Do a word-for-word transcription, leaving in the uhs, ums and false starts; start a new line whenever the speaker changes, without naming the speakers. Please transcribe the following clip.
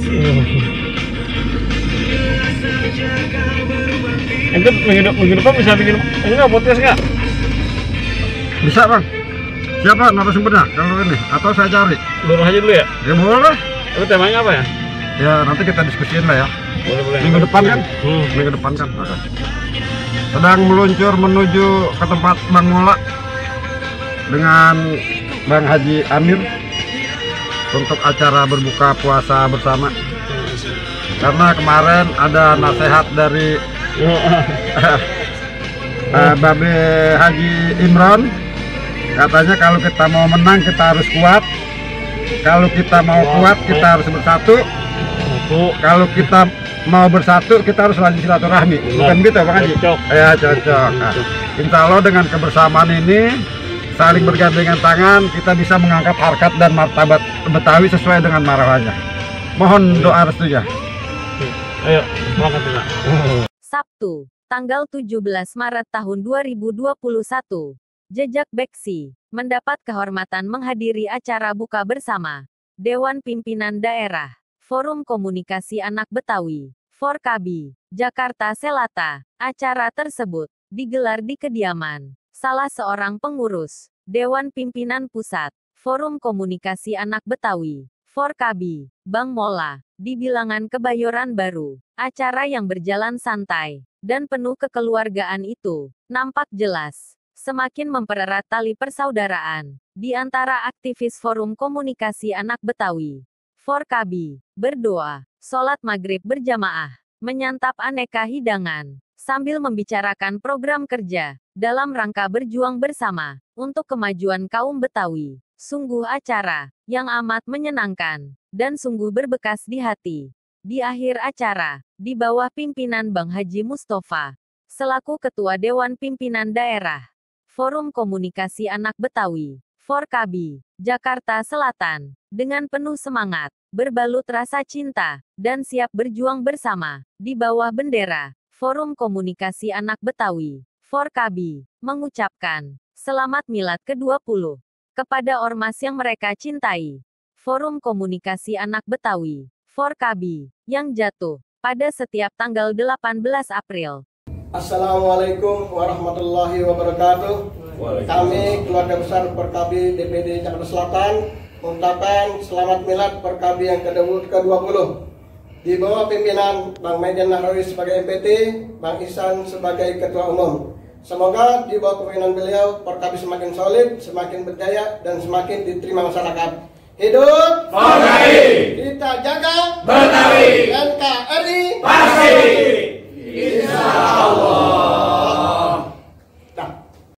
Itu minggu, minggu depan bisa bikin ini nggak podcast nggak?
Bisa bang. Siapa narasumbernya kalau ini? Atau saya cari?
Lurus aja dulu ya?
Ya boleh.
Itu temanya apa ya?
Ya nanti kita diskusiin lah ya.
Boleh boleh.
Minggu depan kan?
Hmm.
Minggu depan kan. Ada. Sedang meluncur menuju ke tempat Bang Mola dengan Bang Haji Amir untuk acara berbuka puasa bersama. Karena kemarin ada nasihat dari uh, Babe Haji Imron, katanya kalau kita mau menang kita harus kuat, kalau kita mau kuat kita harus bersatu, kalau kita mau bersatu kita harus lanjut silaturahmi. Bukan gitu Bang Haji? Ya cocok. Nah, insya Allah dengan kebersamaan ini, saling bergandengan tangan, kita bisa mengangkat harkat dan martabat Betawi sesuai dengan marwahnya. Mohon doa restunya.
Ayo, berangkat kita.
Sabtu, tanggal tujuh belas Maret tahun dua ribu dua puluh satu. Jejak Beksi mendapat kehormatan menghadiri acara buka bersama Dewan Pimpinan Daerah Forum Komunikasi Anak Betawi, Forkabi, Jakarta Selatan. Acara tersebut digelar di kediaman salah seorang pengurus Dewan Pimpinan Pusat Forum Komunikasi Anak Betawi, Forkabi, Bang Mola, di Bilangan Kebayoran Baru. Acara yang berjalan santai dan penuh kekeluargaan itu nampak jelas semakin mempererat tali persaudaraan di antara aktivis Forum Komunikasi Anak Betawi. Forkabi berdoa, sholat maghrib berjamaah, menyantap aneka hidangan, sambil membicarakan program kerja dalam rangka berjuang bersama untuk kemajuan kaum Betawi. Sungguh acara yang amat menyenangkan dan sungguh berbekas di hati. Di akhir acara, di bawah pimpinan Bang Haji Mustafa, selaku Ketua Dewan Pimpinan Daerah Forum Komunikasi Anak Betawi, Forkabi, Jakarta Selatan, dengan penuh semangat, berbalut rasa cinta, dan siap berjuang bersama, di bawah bendera Forum Komunikasi Anak Betawi, Forkabi, mengucapkan Selamat Milad ke dua puluh kepada ormas yang mereka cintai. Forum Komunikasi Anak Betawi, Forkabi, yang jatuh pada setiap tanggal delapan belas April.
Assalamualaikum warahmatullahi wabarakatuh. Kami keluarga besar Forkabi D P D Jakarta Selatan mengucapkan Selamat Milad Forkabi yang ke dua puluh. Di bawah pimpinan Bang Median Nahrawi sebagai M P T, Bang Ihsan sebagai Ketua Umum. Semoga di bawah kepemimpinan beliau, Forkabi semakin solid, semakin berjaya, dan semakin diterima masyarakat. Hidup Forkabi! Kita jaga Betawi!